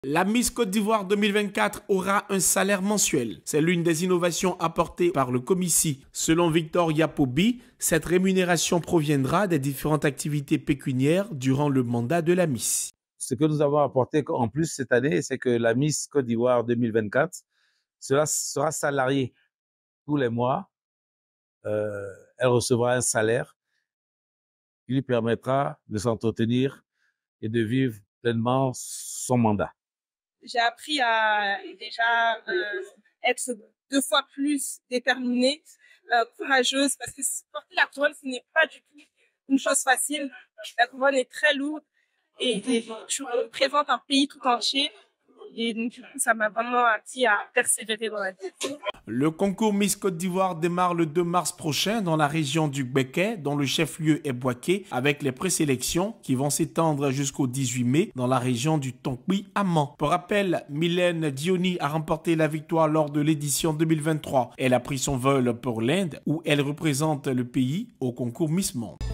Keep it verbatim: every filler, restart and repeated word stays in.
La Miss Côte d'Ivoire deux mille vingt-quatre aura un salaire mensuel. C'est l'une des innovations apportées par le Comici. Selon Victor Yapobi, cette rémunération proviendra des différentes activités pécuniaires durant le mandat de la Miss. Ce que nous avons apporté en plus cette année, c'est que la Miss Côte d'Ivoire deux mille vingt-quatre cela sera salariée tous les mois. Euh, elle recevra un salaire qui lui permettra de s'entretenir et de vivre pleinement son mandat. J'ai appris à déjà euh, être deux fois plus déterminée, euh, courageuse, parce que porter la couronne, ce n'est pas du tout une chose facile. La couronne est très lourde et, et je représente un pays tout entier. Et donc, du coup, ça m'a vraiment appris à persévérer dans la vie. Le concours Miss Côte d'Ivoire démarre le deux mars prochain dans la région du Béquet, dont le chef-lieu est Boaké, avec les présélections qui vont s'étendre jusqu'au dix-huit mai dans la région du Tonkpi-Amman. Pour rappel, Mylène Dioni a remporté la victoire lors de l'édition deux mille vingt-trois. Elle a pris son vol pour l'Inde, où elle représente le pays au concours Miss Monde.